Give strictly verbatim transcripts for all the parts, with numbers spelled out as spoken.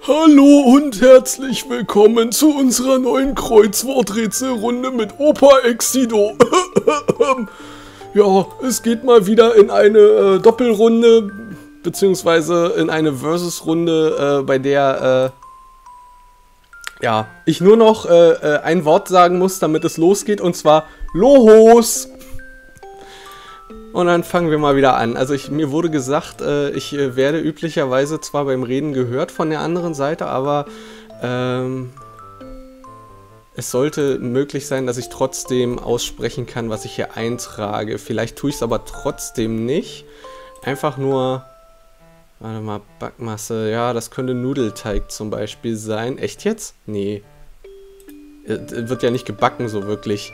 Hallo und herzlich willkommen zu unserer neuen Kreuzworträtselrunde mit Opa Exido. Ja, es geht mal wieder in eine äh, Doppelrunde, beziehungsweise in eine Versus-Runde, äh, bei der äh, ja, ich nur noch äh, äh, ein Wort sagen muss, damit es losgeht, und zwar Lohos. Und dann fangen wir mal wieder an. Also ich, mir wurde gesagt, äh, ich äh, werde üblicherweise zwar beim Reden gehört von der anderen Seite, aber ähm, es sollte möglich sein, dass ich trotzdem aussprechen kann, was ich hier eintrage. Vielleicht tue ich es aber trotzdem nicht. Einfach nur, warte mal, Backmasse. Ja, das könnte Nudelteig zum Beispiel sein. Echt jetzt? Nee. Äh, wird ja nicht gebacken so wirklich.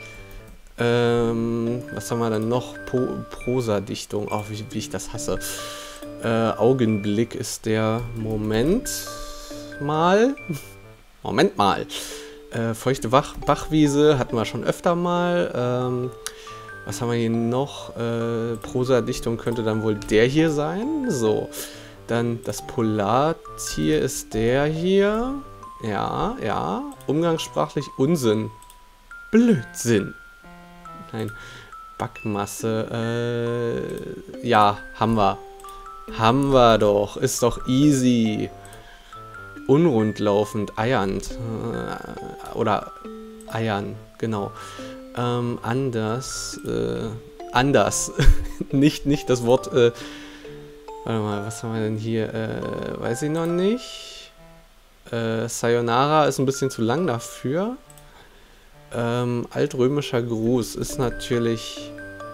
Ähm, was haben wir denn noch? Po Prosadichtung. Oh, wie, wie ich das hasse. Äh, Augenblick ist der Moment mal. Moment mal. Äh, feuchte Bach Bachwiese hatten wir schon öfter mal. Ähm, was haben wir hier noch? Äh, Prosadichtung könnte dann wohl der hier sein. So. Dann das Polartier ist der hier. Ja, ja. Umgangssprachlich Unsinn. Blödsinn. Nein, Backmasse, äh, ja, haben wir. Haben wir doch, ist doch easy. Unrundlaufend, eiernd, äh, oder eiern, genau. Ähm, anders, äh, anders, nicht, nicht das Wort, äh, warte mal, was haben wir denn hier, äh, weiß ich noch nicht. Äh, Sayonara ist ein bisschen zu lang dafür. Ähm, altrömischer Gruß ist natürlich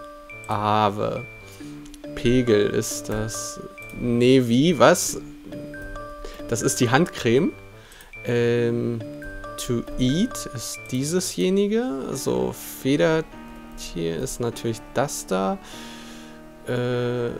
Ave. Pegel ist das. Nee, wie? Was? Das ist die Handcreme. Ähm, to eat ist diesesjenige. Also Federtier ist natürlich das da. Äh,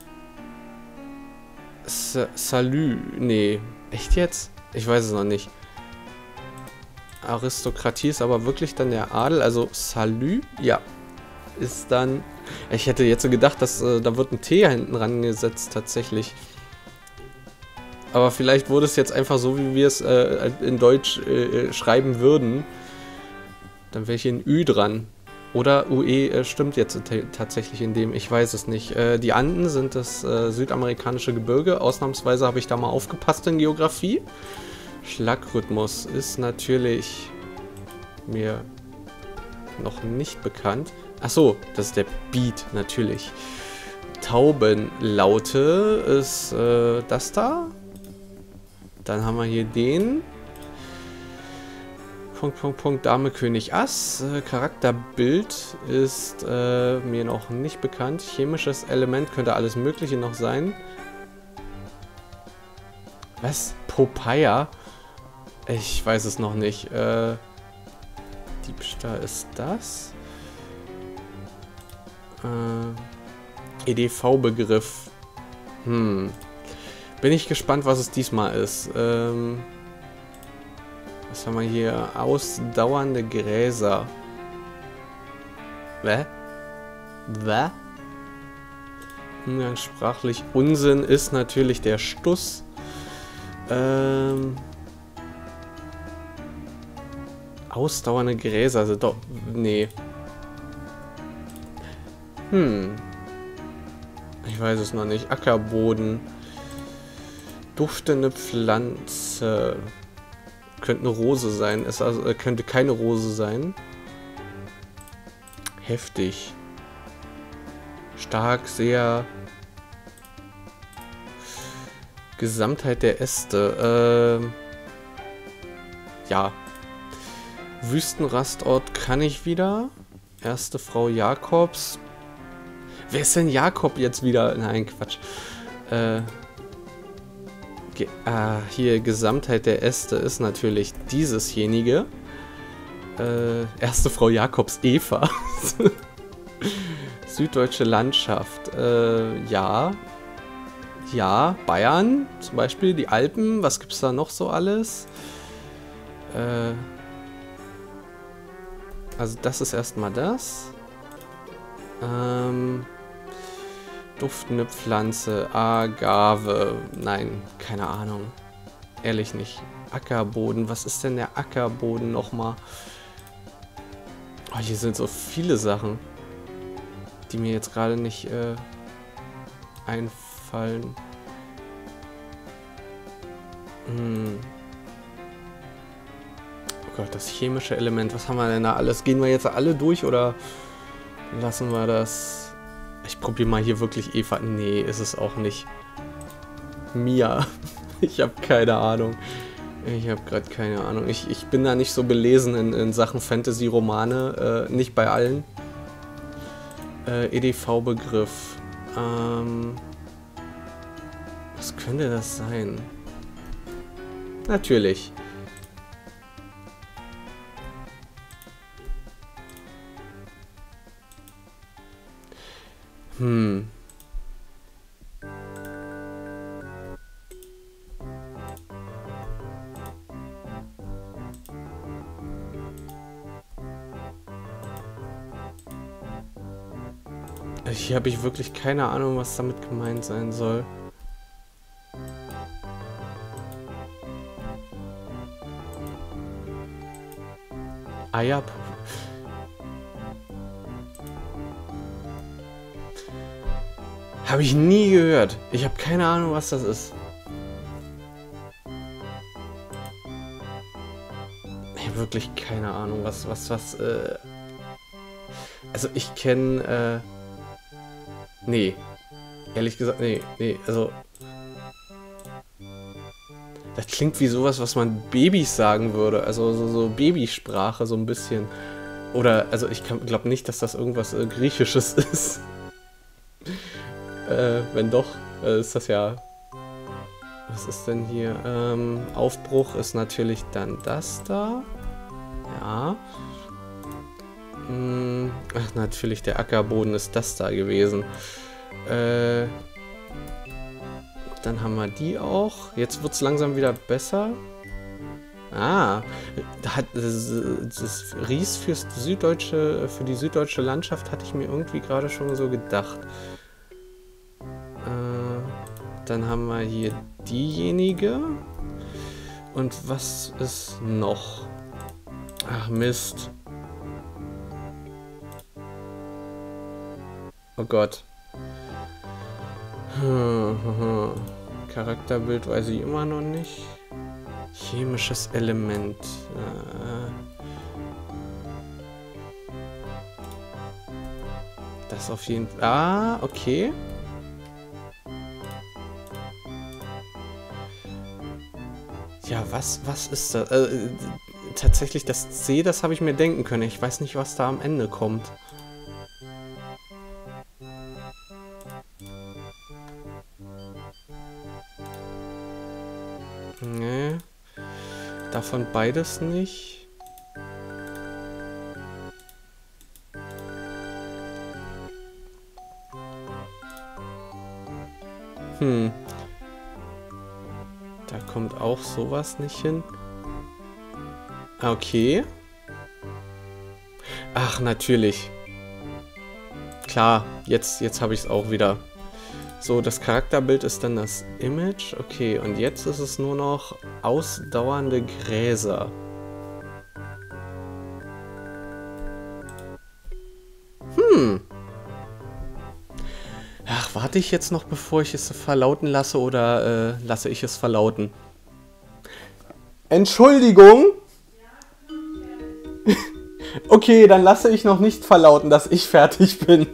Sa Salü. Nee. Echt jetzt? Ich weiß es noch nicht. Aristokratie ist aber wirklich dann der Adel, also Salü, ja, ist dann, ich hätte jetzt so gedacht, dass äh, da wird ein T hinten rangesetzt, tatsächlich. Aber vielleicht wurde es jetzt einfach so, wie wir es äh, in Deutsch äh, schreiben würden. Dann wäre ich in Ü dran. Oder U E äh, stimmt jetzt tatsächlich in dem, ich weiß es nicht. Äh, die Anden sind das äh, südamerikanische Gebirge, ausnahmsweise habe ich da mal aufgepasst in Geografie. Schlagrhythmus ist natürlich mir noch nicht bekannt. Achso, das ist der Beat, natürlich. Taubenlaute ist äh, das da. Dann haben wir hier den. Punkt, Punkt, Punkt, Dame, König, Ass. Äh, Charakterbild ist äh, mir noch nicht bekannt. Chemisches Element könnte alles Mögliche noch sein. Was? Popeye? Ich weiß es noch nicht. Äh, Diebstahl ist das. Äh, E D V-Begriff. Hm. Bin ich gespannt, was es diesmal ist. Ähm, was haben wir hier? Ausdauernde Gräser. Hä? Hä? Umgangssprachlich Unsinn ist natürlich der Stuss. Ähm... Ausdauernde Gräser, also doch, nee. Hm. Ich weiß es noch nicht. Ackerboden. Duftende Pflanze. Könnte eine Rose sein. Es also, äh, könnte keine Rose sein. Heftig. Stark, sehr. Gesamtheit der Äste. Ähm. Ja. Wüstenrastort kann ich wieder. Erste Frau Jakobs. Wer ist denn Jakob jetzt wieder? Nein, Quatsch. Äh, ge ah, hier, Gesamtheit der Äste ist natürlich diesesjenige. Äh, erste Frau Jakobs, Eva. Süddeutsche Landschaft. Äh, ja. Ja, Bayern. Zum Beispiel die Alpen. Was gibt's da noch so alles? Äh... Also das ist erstmal das. Ähm, duftende Pflanze, Agave. Nein, keine Ahnung. ehrlich nicht. Ackerboden, was ist denn der Ackerboden nochmal? Oh, hier sind so viele Sachen, die mir jetzt gerade nicht äh, einfallen. Hm. Oh Gott, das chemische Element, was haben wir denn da alles? Gehen wir jetzt alle durch oder lassen wir das? Ich probiere mal hier wirklich Eva. Nee, ist es auch nicht. Mia. Ich habe keine Ahnung. Ich habe gerade keine Ahnung. Ich, ich bin da nicht so belesen in, in Sachen Fantasy-Romane. Äh, nicht bei allen. Äh, E D V-Begriff. Ähm, was könnte das sein? Natürlich. Hm. Hier habe ich wirklich keine Ahnung, was damit gemeint sein soll. Eier. Habe ich nie gehört. Ich habe keine Ahnung, was das ist. Ich habe wirklich keine Ahnung, was, was, was, äh... Also ich kenne, äh... Nee. Ehrlich gesagt, nee, nee, also... Das klingt wie sowas, was man Babys sagen würde. Also so, so Babysprache, so ein bisschen. Oder, also ich glaube nicht, dass das irgendwas äh, Griechisches ist. äh, wenn doch, äh, ist das ja... Was ist denn hier? Ähm, Aufbruch ist natürlich dann das da. Ja. Hm, ach, natürlich, der Ackerboden ist das da gewesen. Äh... Dann haben wir die auch. Jetzt wird es langsam wieder besser. Ah, da hat das, das Ries fürs süddeutsche, für die süddeutsche Landschaft hatte ich mir irgendwie gerade schon so gedacht. Äh, dann haben wir hier diejenige. Und was ist noch? Ach Mist. Oh Gott. Hm, hm, hm. Charakterbild weiß ich immer noch nicht. Chemisches Element. Äh, das auf jeden Fall. Ah, okay. Ja, was, was ist das? Äh, tatsächlich das C, das habe ich mir denken können. Ich weiß nicht, was da am Ende kommt. Nee. Davon beides nicht. Hm. Da kommt auch sowas nicht hin. Okay. Ach, natürlich. Klar, jetzt, jetzt habe ich es auch wieder. So, das Charakterbild ist dann das Image. Okay, und jetzt ist es nur noch ausdauernde Gräser. Hm. Ach, warte ich jetzt noch, bevor ich es verlauten lasse, oder äh, lasse ich es verlauten? Entschuldigung? Okay, dann lasse ich noch nicht verlauten, dass ich fertig bin.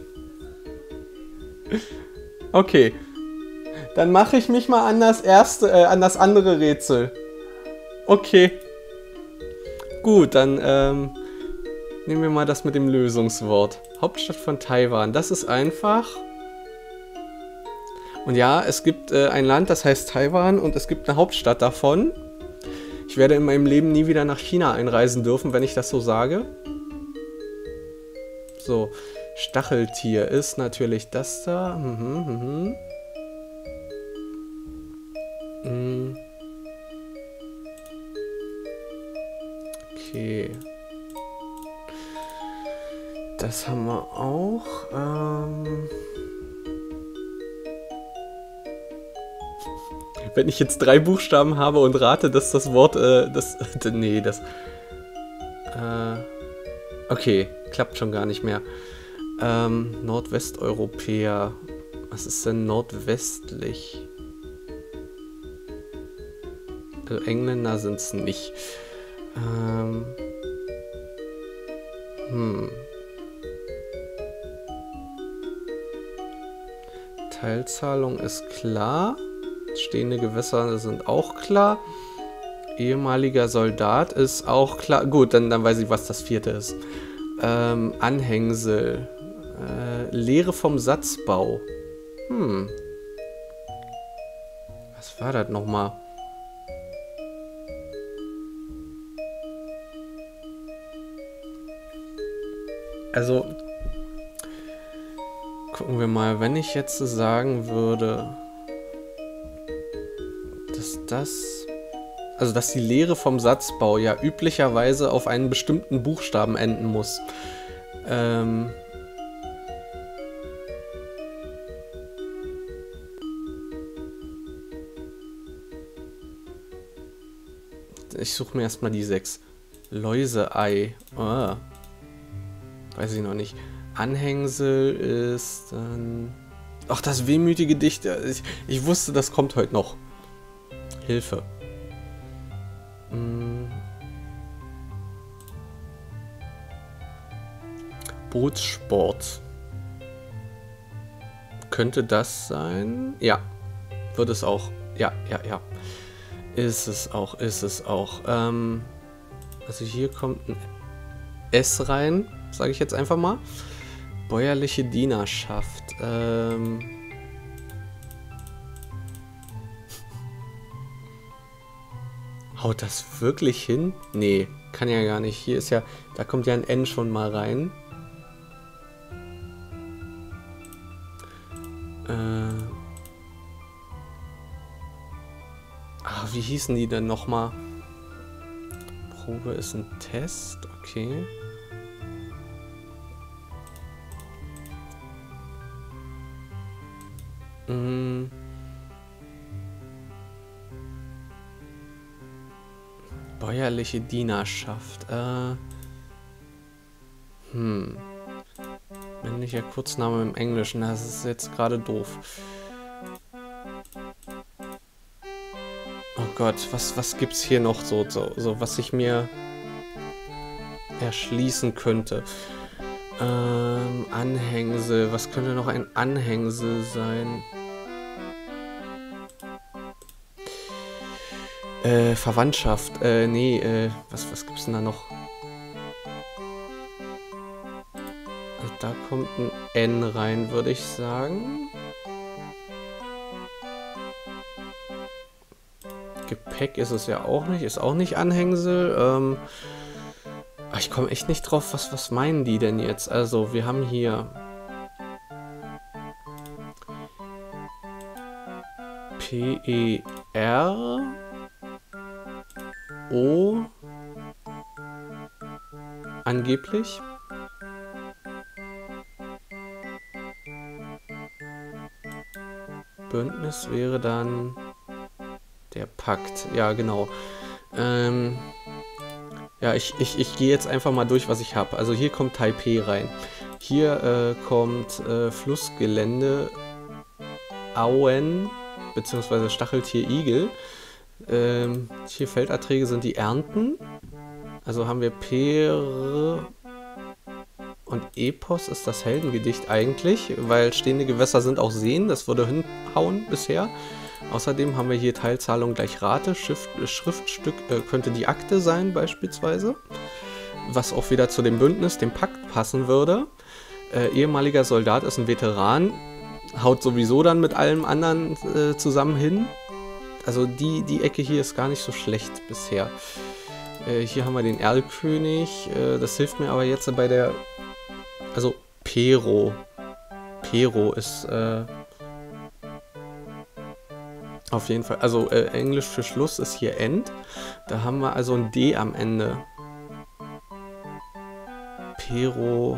Okay. Dann mache ich mich mal an das erste, äh, an das andere Rätsel. Okay. Gut, dann ähm, nehmen wir mal das mit dem Lösungswort. Hauptstadt von Taiwan. Das ist einfach. Und ja, es gibt äh, ein Land, das heißt Taiwan, und es gibt eine Hauptstadt davon. Ich werde in meinem Leben nie wieder nach China einreisen dürfen, wenn ich das so sage. So. Stacheltier ist natürlich das da. Mhm, mhm. Mhm. Okay. Das haben wir auch. Ähm wenn ich jetzt drei Buchstaben habe und rate, dass das Wort, äh, das, nee, das, äh, okay, klappt schon gar nicht mehr. Ähm, Nordwesteuropäer, was ist denn nordwestlich? Also Engländer sind es nicht. Ähm, hm. Teilzahlung ist klar. Stehende Gewässer sind auch klar. Ehemaliger Soldat ist auch klar. Gut, dann, dann weiß ich, was das vierte ist. Ähm, Anhängsel. Äh, Lehre vom Satzbau. Hm. Was war das nochmal? Also, gucken wir mal, wenn ich jetzt sagen würde, dass das, also dass die Lehre vom Satzbau ja üblicherweise auf einen bestimmten Buchstaben enden muss. Ähm, ich suche mir erstmal die sechs. Läuseei. Ah. Weiß ich noch nicht. Anhängsel ist dann... Ach, das wehmütige Gedicht. Ich, ich wusste, das kommt heute noch. Hilfe. Hm. Bootssport. Könnte das sein? Ja. Wird es auch. Ja, ja, ja. Ist es auch, ist es auch. Ähm, also hier kommt ein S rein, sage ich jetzt einfach mal. Bäuerliche Dienerschaft. Ähm... Haut das wirklich hin? Nee, kann ja gar nicht. Hier ist ja, da kommt ja ein N schon mal rein. Äh... Ah, wie hießen die denn nochmal? Probe ist ein Test, okay. Hm. Bäuerliche Dienerschaft. Äh. Hm. Männlicher Kurzname im Englischen. Das ist jetzt gerade doof. Oh Gott, was, was gibt's hier noch so, so, so, was ich mir erschließen könnte? Ähm, Anhängsel. Was könnte noch ein Anhängsel sein? Äh, Verwandtschaft. Äh, nee, äh, was, was gibt's denn da noch? Also da kommt ein N rein, würde ich sagen. Gepäck ist es ja auch nicht. Ist auch nicht Anhängsel. Ähm, ich komme echt nicht drauf, was, was meinen die denn jetzt? Also, wir haben hier P E R O angeblich. Bündnis wäre dann der Pakt. Ja, genau. Ähm, ja, ich, ich, ich gehe jetzt einfach mal durch, was ich habe. Also hier kommt Taipei rein. Hier äh, kommt äh, Flussgelände Auen beziehungsweise Stacheltier Igel. Ähm, hier Felderträge sind die Ernten. Also haben wir Per und Epos ist das Heldengedicht eigentlich, weil stehende Gewässer sind auch Seen, das würde hinhauen bisher. Außerdem haben wir hier Teilzahlung gleich Rate, Schrift, Schriftstück äh, könnte die Akte sein beispielsweise, was auch wieder zu dem Bündnis, dem Pakt passen würde. Äh, ehemaliger Soldat ist ein Veteran, haut sowieso dann mit allem anderen äh, zusammen hin. Also die, die Ecke hier ist gar nicht so schlecht bisher. Äh, hier haben wir den Erlkönig, äh, das hilft mir aber jetzt bei der... Also Pero. Pero ist... Äh, auf jeden Fall, also äh, Englisch für Schluss ist hier End. Da haben wir also ein D am Ende. Pero.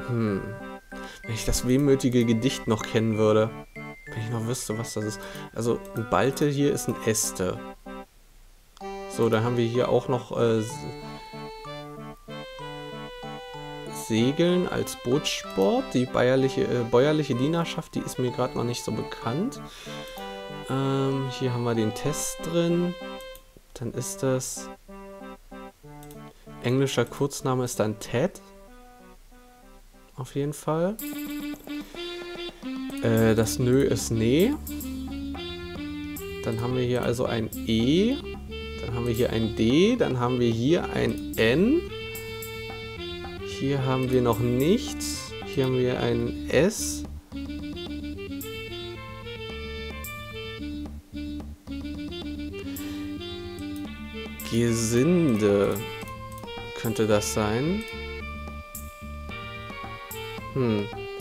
Hm. Wenn ich das wehmütige Gedicht noch kennen würde. Wenn ich noch wüsste, was das ist. Also, ein Balte hier ist ein Äste. So, dann haben wir hier auch noch äh, Segeln als Bootssport. Die bäuerliche, äh, bäuerliche Dienerschaft, die ist mir gerade noch nicht so bekannt. Ähm, hier haben wir den Test drin. Dann ist das... Englischer Kurzname ist dann Ted. Auf jeden Fall. Äh, das Nö ist Nee. Dann haben wir hier also ein E. Dann haben wir hier ein D. Dann haben wir hier ein N. Hier haben wir noch nichts. Hier haben wir ein S. Gesinde könnte das sein. Hm.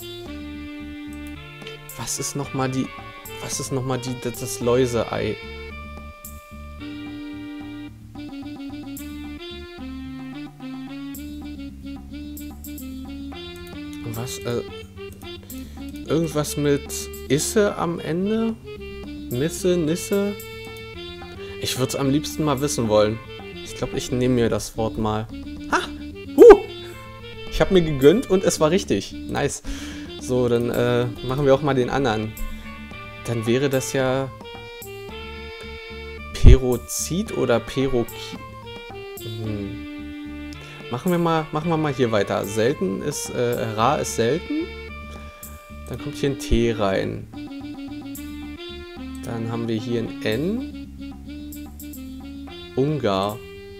Was ist nochmal die... Was ist nochmal die... Das, das Läuseei? Was? Äh, irgendwas mit Isse am Ende? Misse, Nisse? Ich würde es am liebsten mal wissen wollen. Ich glaube, ich nehme mir das Wort mal. Ha! Huh! Ich habe mir gegönnt und es war richtig. Nice. So, dann äh, machen wir auch mal den anderen. Dann wäre das ja Perozid oder Perokid. Hm. Machen wir mal, machen wir mal hier weiter. Selten ist, äh, rar ist selten. Dann kommt hier ein T rein. Dann haben wir hier ein N. Ungar.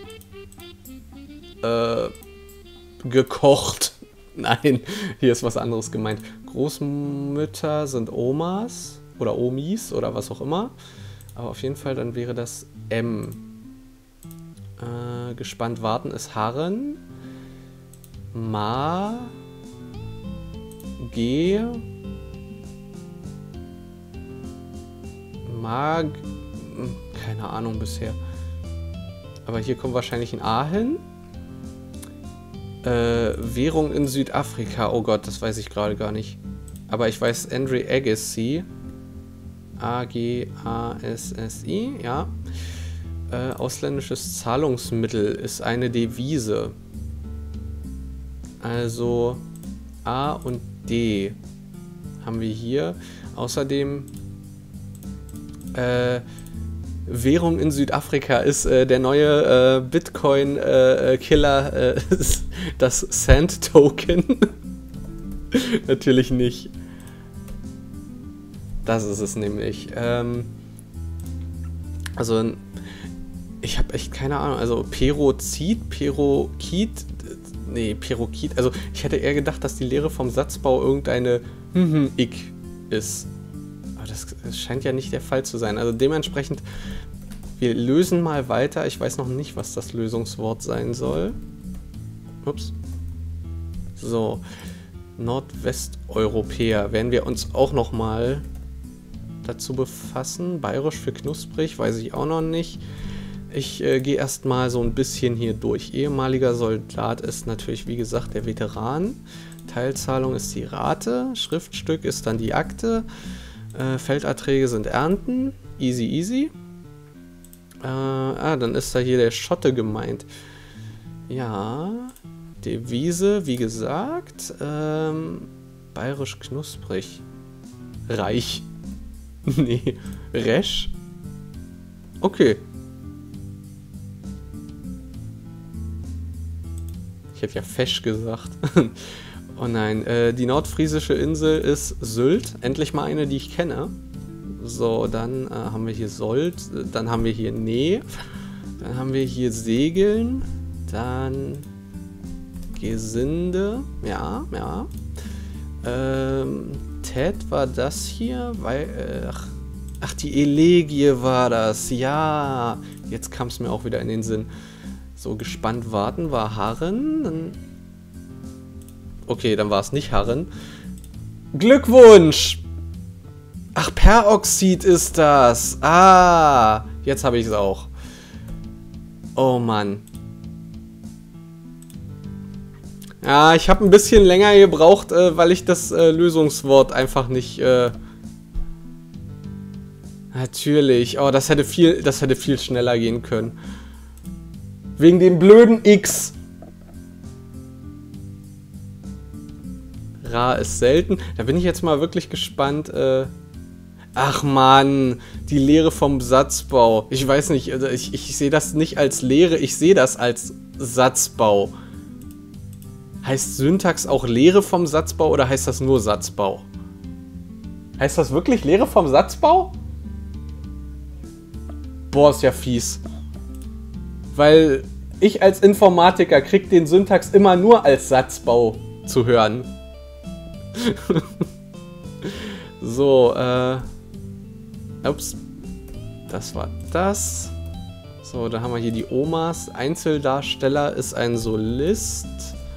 Äh, gekocht. Nein, hier ist was anderes gemeint. Großmütter sind Omas oder Omis oder was auch immer. Aber auf jeden Fall, dann wäre das M. Äh, gespannt warten ist Harren. Ma. G. Mag. Keine Ahnung bisher. Aber hier kommt wahrscheinlich ein A hin. Äh, Währung in Südafrika. Oh Gott, das weiß ich gerade gar nicht. Aber ich weiß Andre Agassi. A G A S S I, ja. Äh, ausländisches Zahlungsmittel ist eine Devise. Also A und D haben wir hier. Außerdem äh, Währung in Südafrika ist äh, der neue äh, Bitcoin-Killer, äh, äh, das Sand-Token. Natürlich nicht. Das ist es nämlich. Ähm, also, ich habe echt keine Ahnung. Also, Perozid, Perokid, nee, Perokid. Also, ich hätte eher gedacht, dass die Lehre vom Satzbau irgendeine hm-hm-ick ist. Aber das, das scheint ja nicht der Fall zu sein. Also, dementsprechend, wir lösen mal weiter. Ich weiß noch nicht, was das Lösungswort sein soll. Ups. So. Nordwesteuropäer werden wir uns auch noch mal dazu befassen. Bayerisch für knusprig, weiß ich auch noch nicht. Ich äh, gehe erstmal so ein bisschen hier durch. Ehemaliger Soldat ist natürlich, wie gesagt, der Veteran. Teilzahlung ist die Rate. Schriftstück ist dann die Akte. Äh, Felderträge sind Ernten. Easy, easy. Äh, ah, dann ist da hier der Schotte gemeint. Ja... Devise, wie gesagt, ähm, bayerisch knusprig. Reich. Nee, resch. Okay. Ich hätte ja fesch gesagt. Oh nein, äh, die nordfriesische Insel ist Sylt. Endlich mal eine, die ich kenne. So, dann äh, haben wir hier Sold, dann haben wir hier Nee, dann haben wir hier Segeln, dann... Gesinde, ja, ja. Ähm, Ted war das hier, weil, äh, ach, ach, die Elegie war das, ja. Jetzt kam es mir auch wieder in den Sinn. So, gespannt warten war Harren, dann... Okay, dann war es nicht Harren. Glückwunsch! Ach, Peroxid ist das. Ah, jetzt habe ich es auch. Oh Mann. Ja, ich habe ein bisschen länger gebraucht, äh, weil ich das äh, Lösungswort einfach nicht... Äh Natürlich. Oh, das hätte viel, das hätte viel schneller gehen können. Wegen dem blöden X. Rar ist selten. Da bin ich jetzt mal wirklich gespannt. Äh Ach man, die Lehre vom Satzbau. Ich weiß nicht, also ich, ich sehe das nicht als Lehre, ich sehe das als Satzbau. Heißt Syntax auch Lehre vom Satzbau oder heißt das nur Satzbau? Heißt das wirklich Lehre vom Satzbau? Boah, ist ja fies. Weil ich als Informatiker krieg den Syntax immer nur als Satzbau zu hören. So, äh... Ups. Das war das. So, dann haben wir hier die Omas. Einzeldarsteller ist ein Solist.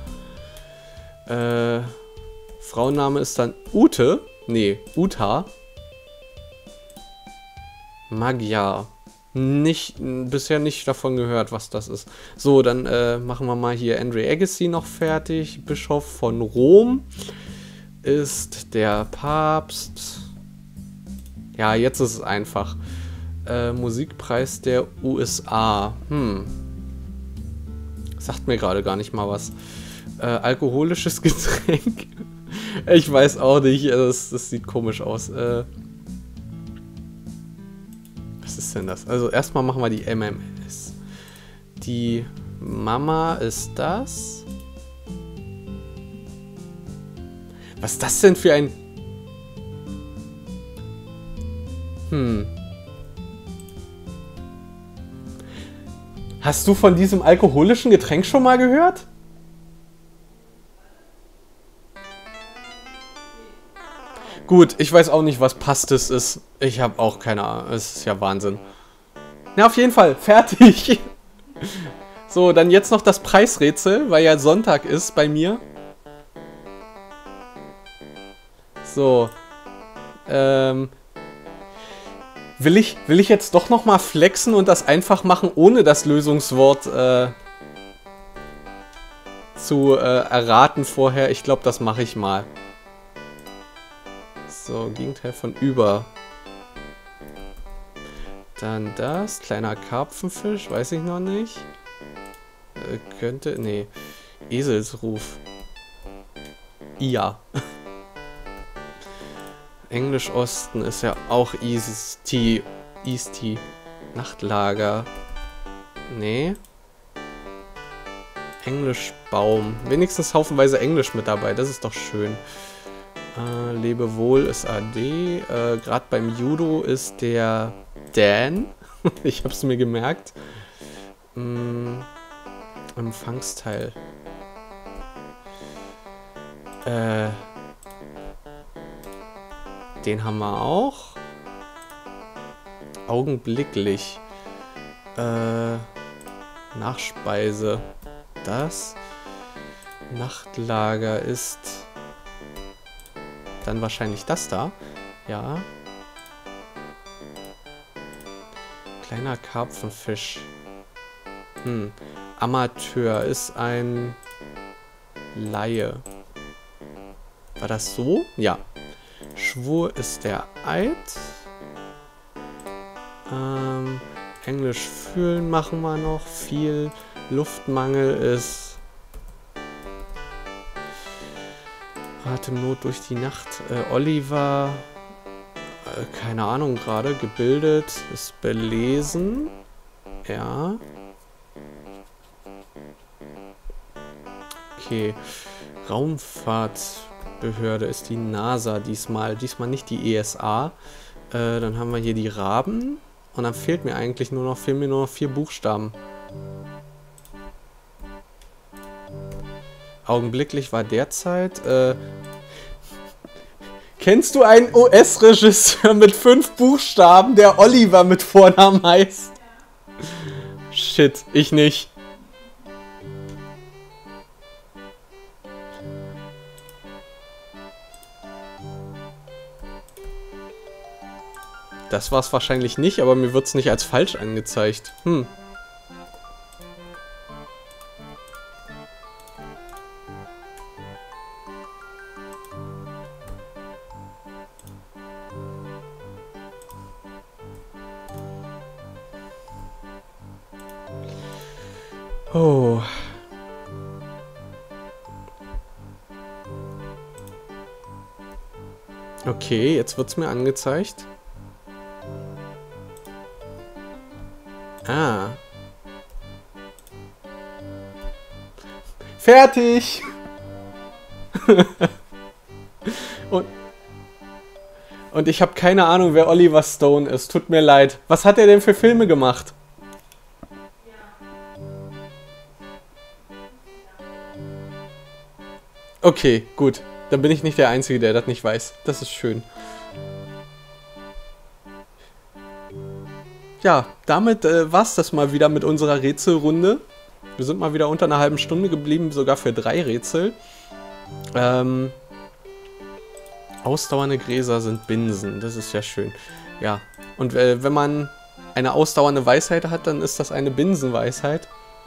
Äh... Frauenname ist dann Ute. Nee, Uta. Magyar. Nicht, bisher nicht davon gehört, was das ist. So, dann äh, machen wir mal hier Andre Agassi noch fertig. Bischof von Rom ist der Papst. Ja, jetzt ist es einfach. Äh, Musikpreis der U S A. Hm. Sagt mir gerade gar nicht mal was. Äh, alkoholisches Getränk. Ich weiß auch nicht. Das, das sieht komisch aus. Äh, Was ist denn das? Also erstmal machen wir die M M S. Die Mama ist das. Was ist das denn für ein... Hm. Hast du von diesem alkoholischen Getränk schon mal gehört? Gut, ich weiß auch nicht, was Pastis ist. Ich habe auch keine Ahnung. Es ist ja Wahnsinn. Na, auf jeden Fall. Fertig. So, dann jetzt noch das Preisrätsel, weil ja Sonntag ist bei mir. So. Ähm. Will ich, will ich jetzt doch nochmal flexen und das einfach machen, ohne das Lösungswort äh, zu äh, erraten vorher? Ich glaube, das mache ich mal. So, Gegenteil von über. Dann das. Kleiner Karpfenfisch. Weiß ich noch nicht. Äh, könnte... Nee. Eselsruf. Ja. Englisch Osten ist ja auch Easty. Easty. Nachtlager. Nee. Englisch Baum. Wenigstens haufenweise Englisch mit dabei. Das ist doch schön. Äh, Lebewohl ist A D. Äh, Gerade beim Judo ist der Dan. Ich hab's mir gemerkt. Mm, Empfangsteil. Äh, den haben wir auch. Augenblicklich. Äh, Nachspeise. Das. Nachtlager ist... Dann wahrscheinlich das da. Ja. Kleiner Karpfenfisch. Hm. Amateur ist ein Laie. War das so? Ja. Schwur ist der Eid. Ähm, Englisch fühlen machen wir noch. Viel. Luftmangel ist... Atemnot durch die Nacht. Äh, Oliver... Äh, keine Ahnung gerade. Gebildet. Ist belesen. Ja. Okay. Raumfahrtbehörde ist die NASA diesmal. Diesmal nicht die E S A. Äh, dann haben wir hier die Raben. Und dann fehlt mir eigentlich nur noch, fehlen mir nur noch vier Buchstaben. Augenblicklich war derzeit. Äh, kennst du einen U S-Regisseur mit fünf Buchstaben, der Oliver mit Vornamen heißt? Shit, ich nicht. Das war es wahrscheinlich nicht, aber mir wird es nicht als falsch angezeigt. Hm. Oh. Okay, jetzt wird's mir angezeigt. Ah. Fertig! und, und ich habe keine Ahnung, wer Oliver Stone ist. Tut mir leid. Was hat er denn für Filme gemacht? Okay, gut. Dann bin ich nicht der Einzige, der das nicht weiß. Das ist schön. Ja, damit äh, war's das mal wieder mit unserer Rätselrunde. Wir sind mal wieder unter einer halben Stunde geblieben, sogar für drei Rätsel. Ähm, ausdauernde Gräser sind Binsen, das ist ja schön. Ja, und äh, wenn man eine ausdauernde Weisheit hat, dann ist das eine Binsenweisheit.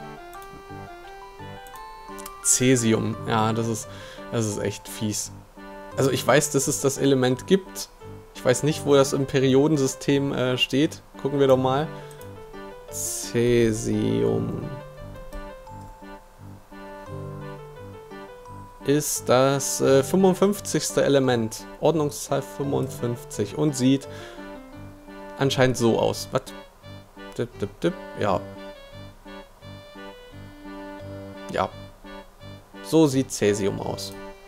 Cäsium, ja, das ist, das ist echt fies. Also ich weiß, dass es das Element gibt. Ich weiß nicht, wo das im Periodensystem äh, steht. Gucken wir doch mal. Cäsium. Ist das äh, fünfundfünfzigste Element. Ordnungszahl fünfundfünfzig. Und sieht anscheinend so aus. Was? Dip, dip, dip. Ja. Ja. So sieht Cäsium aus.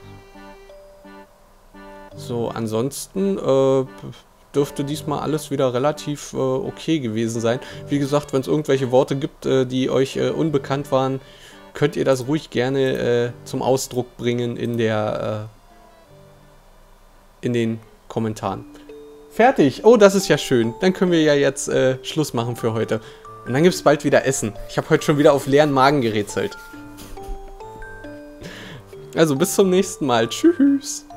So, ansonsten äh, dürfte diesmal alles wieder relativ äh, okay gewesen sein. Wie gesagt, wenn es irgendwelche Worte gibt, äh, die euch äh, unbekannt waren, könnt ihr das ruhig gerne äh, zum Ausdruck bringen in der äh, in den Kommentaren. Fertig! Oh, das ist ja schön. Dann können wir ja jetzt äh, Schluss machen für heute. Und dann gibt es bald wieder Essen. Ich habe heute schon wieder auf leeren Magen gerätselt. Also bis zum nächsten Mal. Tschüss!